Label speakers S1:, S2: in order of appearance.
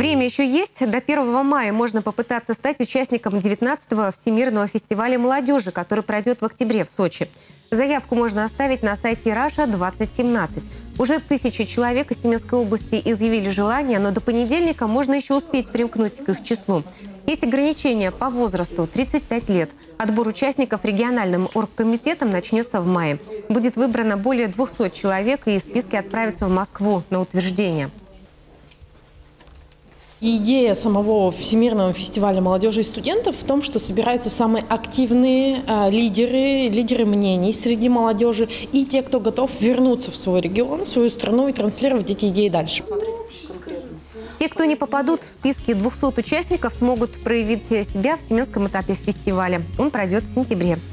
S1: Время еще есть. До 1 мая можно попытаться стать участником 19-го Всемирного фестиваля молодежи, который пройдет в октябре в Сочи. Заявку можно оставить на сайте Russia 2017. Уже 1000 человек из Тюменской области изъявили желание, но до понедельника можно еще успеть примкнуть к их числу. Есть ограничения по возрасту – 35 лет. Отбор участников региональным оргкомитетом начнется в мае. Будет выбрано более 200 человек, и списки отправятся в Москву на утверждение.
S2: Идея самого Всемирного фестиваля молодежи и студентов в том, что собираются самые активные лидеры мнений среди молодежи и те, кто готов вернуться в свой регион, в свою страну и транслировать эти идеи дальше.
S1: Те, кто не попадут в списки 200 участников, смогут проявить себя в тюменском этапе фестиваля. Он пройдет в сентябре.